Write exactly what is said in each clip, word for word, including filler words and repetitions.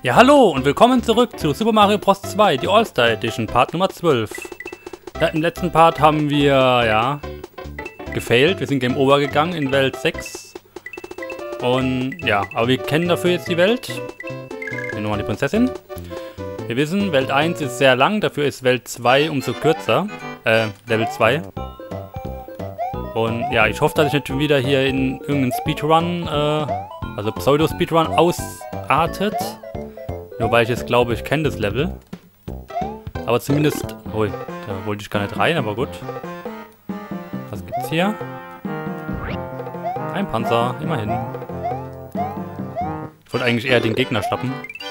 Ja, hallo und willkommen zurück zu Super Mario Bros. zwei, die All-Star Edition, Part Nummer zwölf. Ja, im letzten Part haben wir, ja, gefailt. Wir sind Game Over gegangen in Welt sechs. Und, ja, aber wir kennen dafür jetzt die Welt. Hier nochmal die Prinzessin. Wir wissen, Welt eins ist sehr lang, dafür ist Welt zwei umso kürzer. Äh, Level zwei. Und, ja, ich hoffe, dass ich nicht wieder hier in irgendeinen Speedrun, äh, also Pseudo-Speedrun ausartet. Nur weil ich jetzt glaube, ich kenne das Level. Aber zumindest... Ui, da wollte ich gar nicht rein, aber gut. Was gibt's hier? Ein Panzer, immerhin. Ich wollte eigentlich eher den Gegner schnappen.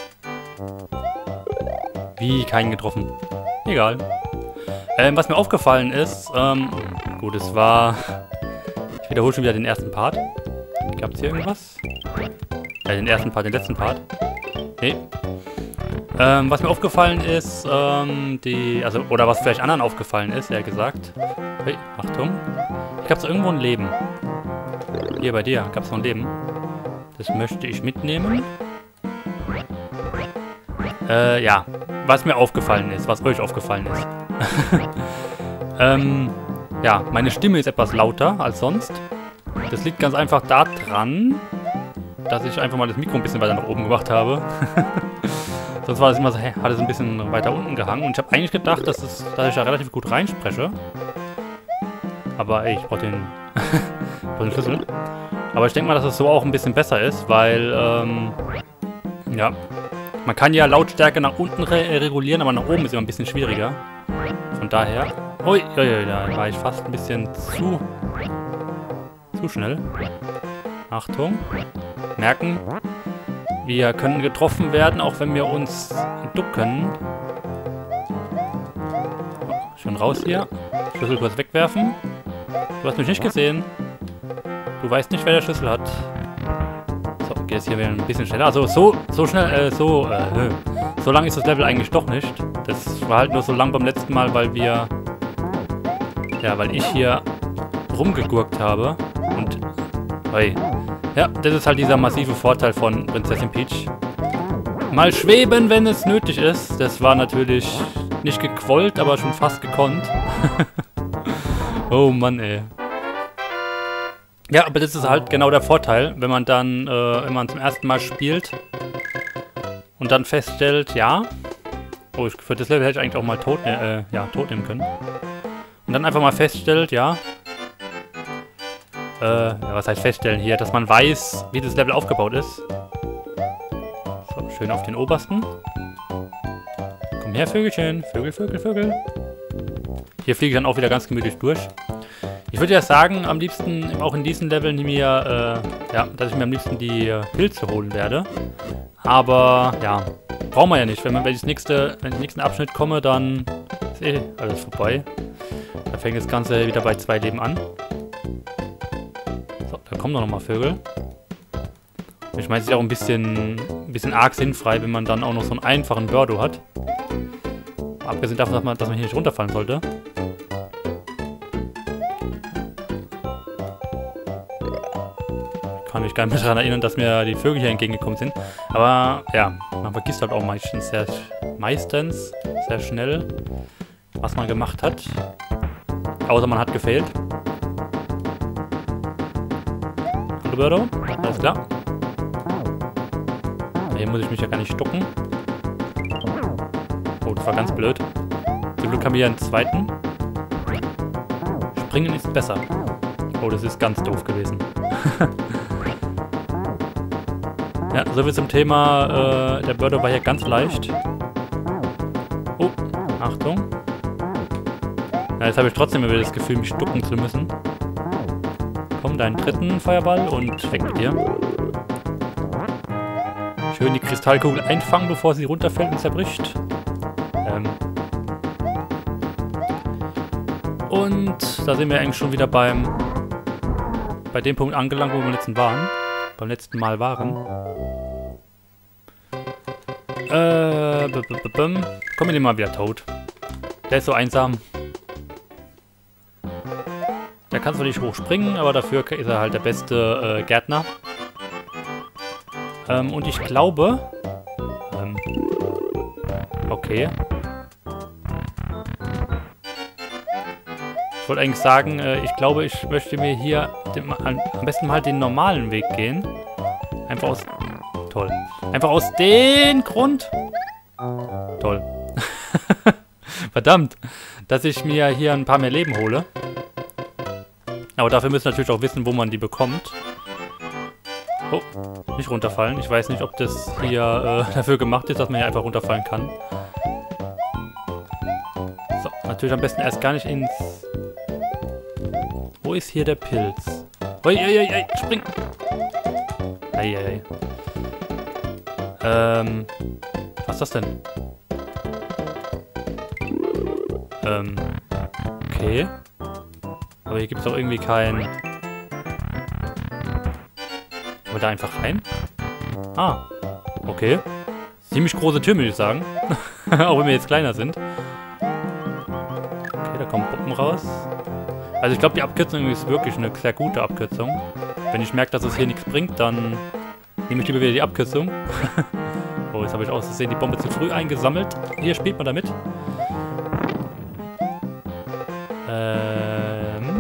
Wie, keinen getroffen. Egal. Ähm, was mir aufgefallen ist, ähm... Gut, es war... Ich wiederhole schon wieder den ersten Part. Gab's hier irgendwas? Äh, den ersten Part, den letzten Part. Nee. Ähm, was mir aufgefallen ist, ähm, die, also, oder was vielleicht anderen aufgefallen ist, eher gesagt. Hey, Achtung. Ich gab's irgendwo ein Leben. Hier bei dir gab's noch ein Leben. Das möchte ich mitnehmen. Äh, ja. Was mir aufgefallen ist, was euch aufgefallen ist. ähm, ja, meine Stimme ist etwas lauter als sonst. Das liegt ganz einfach daran, dass ich einfach mal das Mikro ein bisschen weiter nach oben gemacht habe. Sonst war es immer so, hä, hat es ein bisschen weiter unten gehangen. Und ich habe eigentlich gedacht, dass, es, dass ich da relativ gut reinspreche. Aber ey, ich brauche den, brauch den Schlüssel. Aber ich denke mal, dass es so auch ein bisschen besser ist, weil, ähm, ja, man kann ja Lautstärke nach unten re regulieren, aber nach oben ist immer ein bisschen schwieriger. Von daher, ui, ui, ui, da war ich fast ein bisschen zu, zu schnell. Achtung, merken. Wir können getroffen werden, auch wenn wir uns ducken. Schon raus hier. Schlüssel kurz wegwerfen. Du hast mich nicht gesehen. Du weißt nicht, wer der Schlüssel hat. So, geht jetzt hier wieder ein bisschen schneller. Also so, so schnell, äh, so, äh, so lang ist das Level eigentlich doch nicht. Das war halt nur so lang beim letzten Mal, weil wir, ja, weil ich hier rumgegurkt habe. Und, hey. Ja, das ist halt dieser massive Vorteil von Prinzessin Peach. Mal schweben, wenn es nötig ist. Das war natürlich nicht gewollt, aber schon fast gekonnt. Oh Mann, ey. Ja, aber das ist halt genau der Vorteil, wenn man dann, äh, wenn man zum ersten Mal spielt und dann feststellt, ja, oh, für das Level hätte ich eigentlich auch mal tot, äh, ja, tot nehmen können. Und dann einfach mal feststellt, ja, Äh, ja, was heißt feststellen hier, dass man weiß, wie das Level aufgebaut ist. So, schön auf den obersten. Komm her, Vögelchen. Vögel, Vögel, Vögel. Hier fliege ich dann auch wieder ganz gemütlich durch. Ich würde ja sagen, am liebsten, auch in diesen Leveln mir, äh, ja, dass ich mir am liebsten die äh, Pilze holen werde. Aber, ja, brauchen wir ja nicht. Wenn, man, wenn, ich das nächste, wenn ich den nächsten Abschnitt komme, dann ist eh alles vorbei. Da fängt das Ganze wieder bei zwei Leben an. Da kommen doch nochmal Vögel. Ich meine, es ist auch ein bisschen, ein bisschen arg sinnfrei, wenn man dann auch noch so einen einfachen Birdo hat. Abgesehen davon, dass man, dass man hier nicht runterfallen sollte. Ich kann mich gar nicht mehr daran erinnern, dass mir die Vögel hier entgegengekommen sind. Aber ja, man vergisst halt auch meistens sehr, meistens sehr schnell, was man gemacht hat. Außer man hat gefailt. Birdo. Alles klar. Hier muss ich mich ja gar nicht stocken. Oh, das war ganz blöd. Zum Glück haben wir hier einen zweiten. Springen ist besser. Oh, das ist ganz doof gewesen. Ja, so viel zum Thema. Äh, der Birdo war hier ganz leicht. Oh, Achtung. Ja, jetzt habe ich trotzdem wieder das Gefühl, mich ducken zu müssen. Komm, deinen dritten Feuerball und weg mit dir. Schön die Kristallkugel einfangen, bevor sie runterfällt und zerbricht. Ähm. Und da sind wir eigentlich schon wieder beim bei dem Punkt angelangt, wo wir beim letzten waren. Beim letzten Mal waren. Äh, b -b -b -b Komm, wir nehmen mal wieder tot. Der ist so einsam. Da kannst du nicht hoch springen, aber dafür ist er halt der beste äh, Gärtner. Ähm, und ich glaube, ähm, Okay. Ich wollte eigentlich sagen, äh, ich glaube, ich möchte mir hier den, am besten mal den normalen Weg gehen. Einfach aus... Toll. Einfach aus dem Grund... Toll. Verdammt. Dass ich mir hier ein paar mehr Leben hole. Aber dafür müssen wir natürlich auch wissen, wo man die bekommt. Oh, nicht runterfallen. Ich weiß nicht, ob das hier äh, dafür gemacht ist, dass man hier einfach runterfallen kann. So, natürlich am besten erst gar nicht ins... Wo ist hier der Pilz? Ui, ui, ui, ui, spring! Ei, ei, ei. Ähm, was ist das denn? Ähm, okay. Aber hier gibt es doch irgendwie kein... Kann man da einfach rein? Ah, okay. Ziemlich große Tür, würde ich sagen. Auch wenn wir jetzt kleiner sind. Okay, da kommen Puppen raus. Also ich glaube, die Abkürzung ist wirklich eine sehr gute Abkürzung. Wenn ich merke, dass es hier nichts bringt, dann nehme ich lieber wieder die Abkürzung. Oh, jetzt habe ich aus Versehen die Bombe zu früh eingesammelt. Hier spielt man damit. Ähm...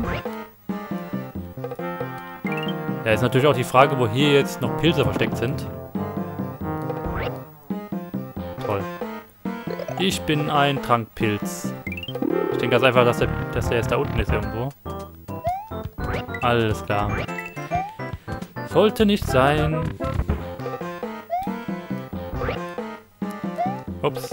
Ja, ist natürlich auch die Frage, wo hier jetzt noch Pilze versteckt sind. Toll. Ich bin ein Trankpilz. Ich denke ganz einfach, dass der, dass der jetzt da unten ist irgendwo. Alles klar. Sollte nicht sein. Ups.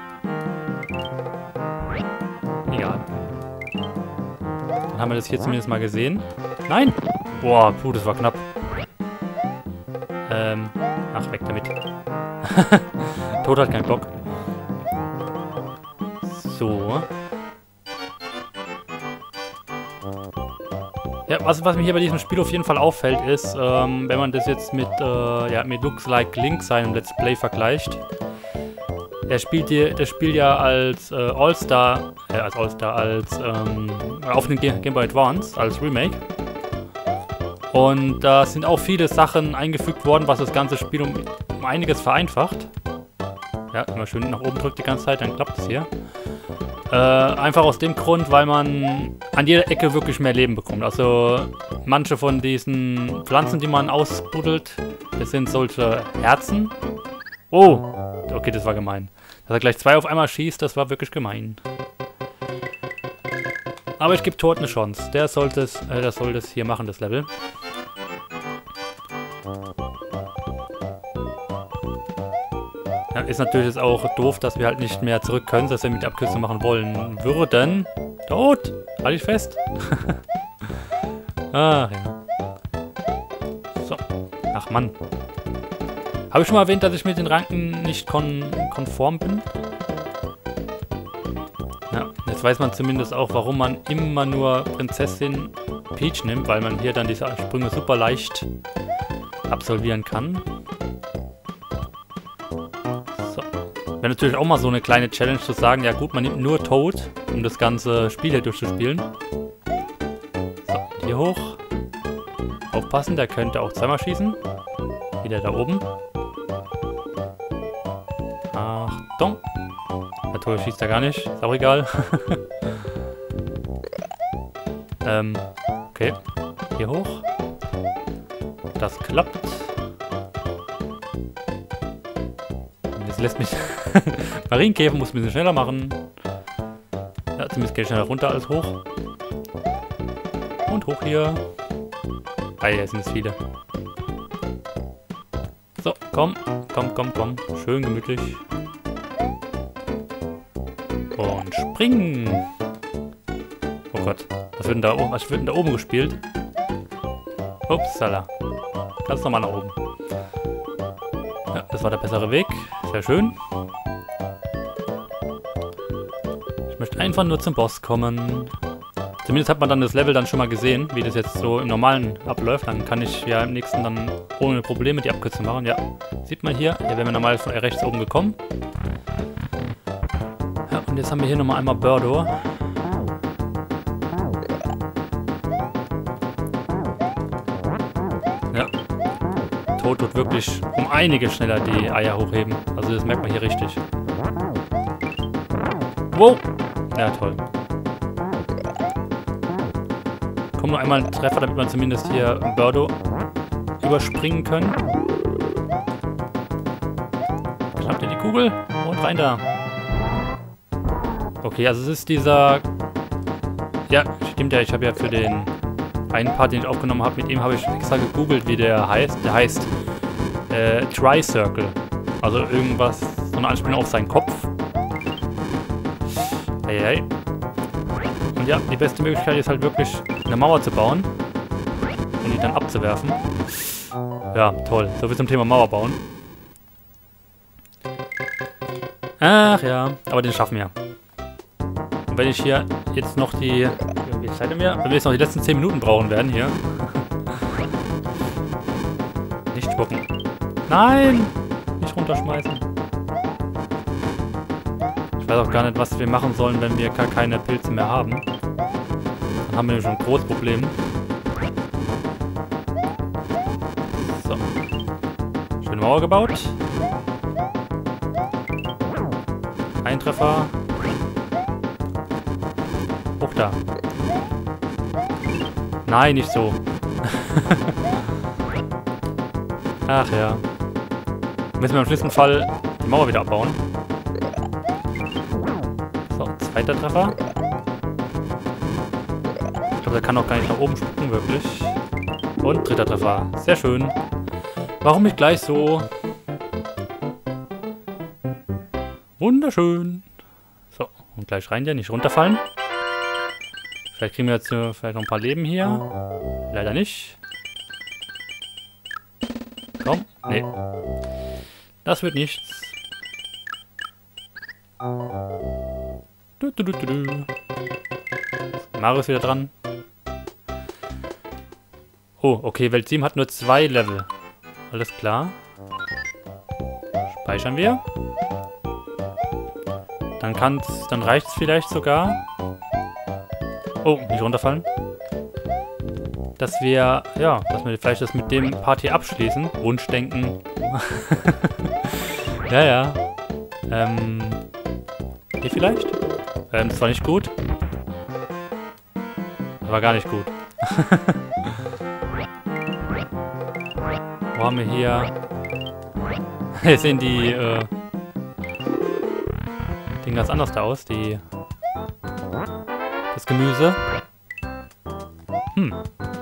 Egal. Dann haben wir das hier zumindest mal gesehen. Nein! Boah, puh, das war knapp. Ähm, ach, weg damit. Tod hat keinen Bock. So. Ja, was, was mir hier bei diesem Spiel auf jeden Fall auffällt, ist, ähm, wenn man das jetzt mit, äh, ja, mit Looks Like Link seinem Let's Play vergleicht. Der spielt hier, der spielt ja als äh, All-Star, äh, als All-Star, als, ähm, auf dem Game Boy Advance, als Remake. Und da sind auch viele Sachen eingefügt worden, was das ganze Spiel um, um einiges vereinfacht. Ja, immer schön nach oben drückt die ganze Zeit, dann klappt es hier. Äh, einfach aus dem Grund, weil man an jeder Ecke wirklich mehr Leben bekommt. Also manche von diesen Pflanzen, die man ausbuddelt, das sind solche Herzen. Oh, okay, das war gemein. Dass er gleich zwei auf einmal schießt, das war wirklich gemein. Aber ich gebe Tod eine Chance. Der sollte es, äh, der soll das hier machen, das Level. Ja, ist natürlich jetzt auch doof, dass wir halt nicht mehr zurück können, dass wir mit der Abkürzung machen wollen würden. Tod! Halt dich fest! Ach ja. So. Ach Mann. Habe ich schon mal erwähnt, dass ich mit den Ranken nicht kon konform bin? Ja, jetzt weiß man zumindest auch, warum man immer nur Prinzessin Peach nimmt, weil man hier dann diese Sprünge super leicht absolvieren kann. So. Wäre natürlich auch mal so eine kleine Challenge zu sagen, ja gut, man nimmt nur Toad, um das ganze Spiel hier durchzuspielen. So, hier hoch. Aufpassen, der könnte auch zweimal schießen. Wieder da oben. Achtung. Der Tor schießt er gar nicht. Ist auch egal. ähm, okay. Hier hoch. Das klappt. Das lässt mich... Marienkäfer muss ein bisschen schneller machen. Ja, zumindest geht schneller runter als hoch. Und hoch hier. Ah, hier sind es viele. So, komm. Komm, komm, komm. Schön gemütlich. Und springen. Oh Gott. Was wird denn da oben, was wird denn da oben gespielt? Upsala. Ganz normal nach oben. Ja, das war der bessere Weg. Sehr schön. Ich möchte einfach nur zum Boss kommen. Zumindest hat man dann das Level dann schon mal gesehen, wie das jetzt so im Normalen abläuft. Dann kann ich ja im nächsten dann ohne Probleme die Abkürzung machen. Ja, sieht man hier. Hier wären wir normal von rechts oben gekommen. Ja, und jetzt haben wir hier nochmal einmal Birdo. Ja. Toad wird wirklich um einige schneller die Eier hochheben. Also das merkt man hier richtig. Wow! Ja, toll. Komm, nur einmal einen Treffer, damit wir zumindest hier Birdo überspringen können. Schnappt ihr die Kugel und rein da. Okay, also es ist dieser... Ja, stimmt ja, ich habe ja für den einen Part, den ich aufgenommen habe, mit ihm habe ich extra gegoogelt, wie der heißt. Der heißt äh, Tri-Circle. Also irgendwas, so eine Anspielung auf seinen Kopf. Hey, hey. Und ja, die beste Möglichkeit ist halt wirklich, eine Mauer zu bauen und die dann abzuwerfen. Ja, toll. So viel zum Thema Mauer bauen. Ach ja, aber den schaffen wir. Und wenn ich hier jetzt noch die... Wie viel Zeit haben wir? Wenn wir jetzt noch die letzten zehn Minuten brauchen werden hier. Nicht spucken. Nein! Nicht runterschmeißen. Ich weiß auch gar nicht, was wir machen sollen, wenn wir gar keine Pilze mehr haben. Dann haben wir schon ein großes Problem. So. Schöne Mauer gebaut. Ein Treffer. Hoch da. Nein, nicht so. Ach ja. Müssen wir im schlimmsten Fall die Mauer wieder abbauen. So, zweiter Treffer. Ich glaube, der kann auch gar nicht nach oben spucken, wirklich. Und dritter Treffer. Sehr schön. Warum nicht gleich so? Wunderschön. So, und gleich rein, ja, nicht runterfallen. Vielleicht kriegen wir jetzt äh, vielleicht noch ein paar Leben hier. Leider nicht. Komm. Nee. Das wird nichts. Du, du, du, du, du. Mario ist wieder dran. Oh, okay, Welt sieben hat nur zwei Level. Alles klar. Speichern wir. Dann kann's, dann reicht's vielleicht sogar. Oh, nicht runterfallen. Dass wir, ja, dass wir vielleicht das mit dem Part hier abschließen. Wunschdenken. Ja, ja. Ähm, hier vielleicht? Ähm, das war nicht gut. Das war gar nicht gut. Wo haben wir hier? Hier sehen die, äh, sehen ganz anders da aus, die, das Gemüse. Hm.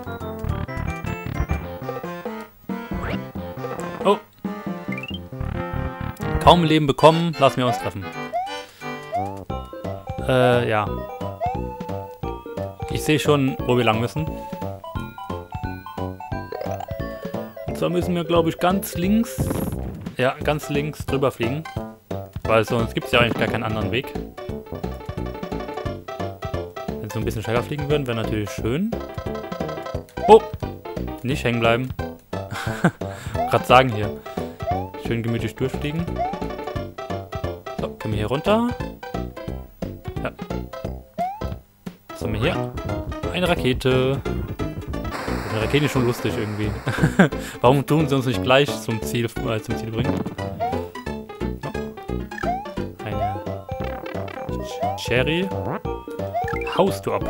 Oh. Kaum Leben bekommen, lassen wir uns treffen. Äh, ja. Ich sehe schon, wo wir lang müssen. Und zwar müssen wir, glaube ich, ganz links, ja, ganz links drüber fliegen. Weil sonst gibt es ja eigentlich gar keinen anderen Weg. Wenn wir so ein bisschen schneller fliegen würden, wäre natürlich schön. Oh! Nicht hängen bleiben. Gerade sagen hier. Schön gemütlich durchfliegen. So, können wir hier runter. Ja. Was haben wir hier? Eine Rakete. Eine Rakete ist schon lustig irgendwie. Warum tun sie uns nicht gleich zum Ziel, äh, zum Ziel bringen? So. Eine Cherry. Haust du ab.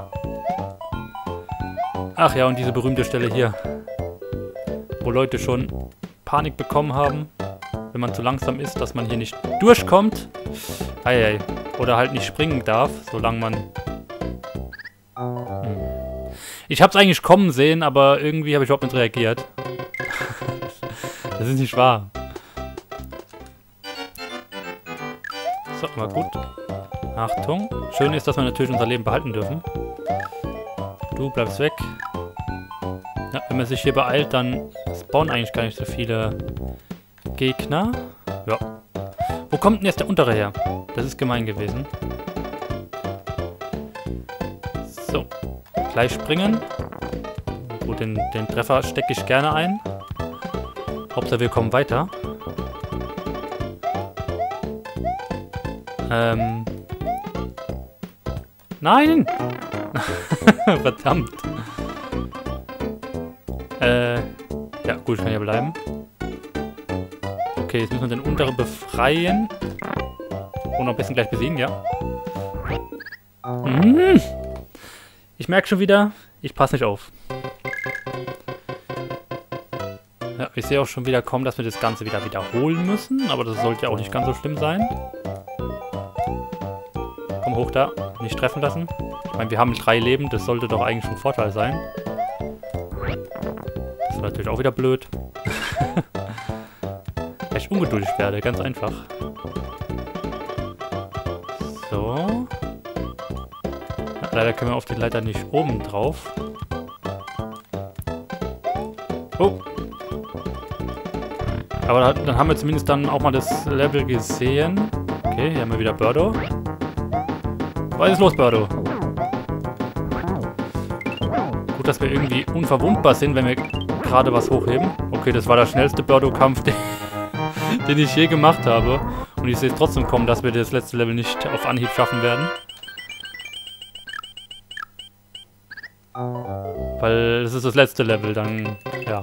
Ach ja, und diese berühmte Stelle hier. Wo Leute schon Panik bekommen haben, wenn man zu langsam ist, dass man hier nicht durchkommt. Eieiei. Oder halt nicht springen darf, solange man... Hm. Ich hab's eigentlich kommen sehen, aber irgendwie habe ich überhaupt nicht reagiert. Das ist nicht wahr. So, mal gut. Achtung. Schön ist, dass wir natürlich unser Leben behalten dürfen. Du bleibst weg. Ja, wenn man sich hier beeilt, dann spawnen eigentlich gar nicht so viele Gegner. Ja. Wo kommt denn jetzt der untere her? Das ist gemein gewesen. So. Gleich springen. Gut, den, den Treffer stecke ich gerne ein. Hauptsache wir kommen weiter. Ähm. Nein! Verdammt. Äh. Ja, gut, ich kann hier bleiben. Okay, jetzt müssen wir den unteren befreien. Und noch ein bisschen gleich besiegen, ja. Hm. Ich merke schon wieder, ich passe nicht auf. Ja, ich sehe auch schon wieder kommen, dass wir das Ganze wieder wiederholen müssen. Aber das sollte ja auch nicht ganz so schlimm sein. Komm hoch da. Nicht treffen lassen. Ich meine, wir haben drei Leben. Das sollte doch eigentlich schon ein Vorteil sein. Das ist natürlich auch wieder blöd. Weil ich ungeduldig werde. Ganz einfach. So. Ja, leider können wir auf die Leiter nicht oben drauf. Oh. Aber dann haben wir zumindest dann auch mal das Level gesehen. Okay, hier haben wir wieder Birdo. Was ist los, Birdo? Gut, dass wir irgendwie unverwundbar sind, wenn wir gerade was hochheben. Okay, das war der schnellste Birdo-Kampf, den, den ich je gemacht habe. Und ich sehe es trotzdem kommen, dass wir das letzte Level nicht auf Anhieb schaffen werden. Weil das ist das letzte Level, dann, ja.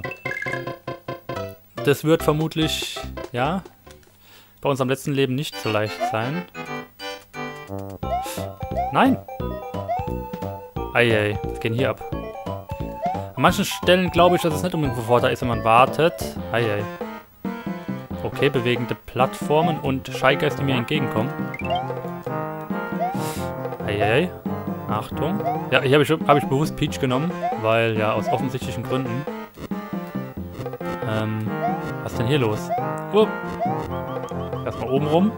Das wird vermutlich, ja, bei uns am letzten Leben nicht so leicht sein. Nein! Eieiei, was geht denn hier ab? An manchen Stellen glaube ich, dass es nicht unbedingt von Vorteil ist, wenn man wartet. Eieiei. Okay, bewegende Plattformen und Scheigeist, die mir entgegenkommen. Eieiei. Achtung. Ja, hier habe ich, hab ich bewusst Peach genommen, weil, ja, aus offensichtlichen Gründen. Ähm, was ist denn hier los? Oh. Erstmal oben rum.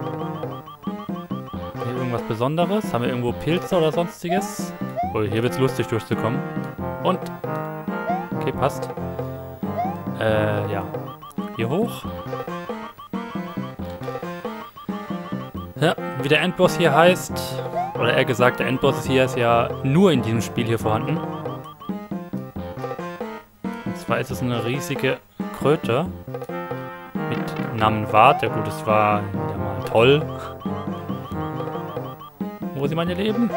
Hier irgendwas Besonderes? Haben wir irgendwo Pilze oder sonstiges? Oh, hier wird's lustig durchzukommen. Und. Okay, passt. Äh, ja. Hier hoch. Ja, wie der Endboss hier heißt. Oder eher gesagt, der Endboss hier ist ja nur in diesem Spiel hier vorhanden. Und zwar ist es eine riesige Kröte. Mit Namen Wart. Ja gut, das war wieder mal toll. Wo sind meine Leben?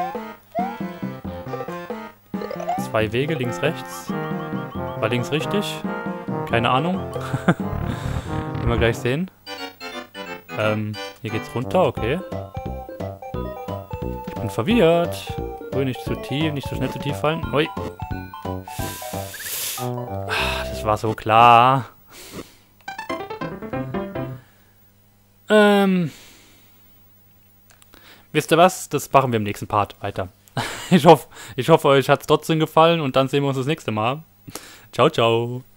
Zwei Wege, links, rechts. War links richtig? Keine Ahnung. Werden wir gleich sehen. Ähm, hier geht's runter, okay. Ich bin verwirrt. Will nicht zu tief, nicht so schnell zu tief fallen. Ui. Das war so klar. Ähm. Wisst ihr was? Das machen wir im nächsten Part weiter. Ich hoffe, ich hoffe, euch hat es trotzdem gefallen und dann sehen wir uns das nächste Mal. Ciao, ciao.